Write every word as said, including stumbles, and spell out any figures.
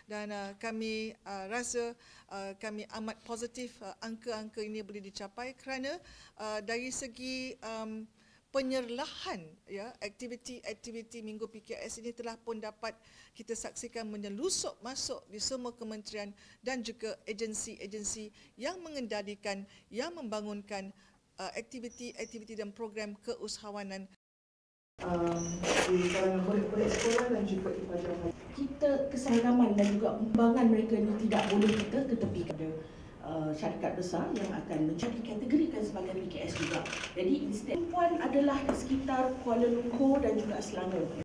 dan uh, kami uh, rasa uh, kami amat positif uh, angka-angka ini boleh dicapai kerana uh, dari segi um, penyerlahan ya aktiviti-aktiviti Minggu P K S ini telah pun dapat kita saksikan menyelusup masuk di semua kementerian dan juga agensi-agensi yang mengendalikan, yang membangunkan uh, aktiviti-aktiviti dan program keusahawanan Um, di kalangan murid-murid sekolah dan juga di pelajar. Kita keseragaman dan juga pengembangan mereka ini tidak boleh kita ketepikan. Ada uh, syarikat besar yang akan menjadi dikategorikan sebagai P K S juga. Jadi instead perempuan adalah di sekitar Kuala Lumpur dan juga Selangor.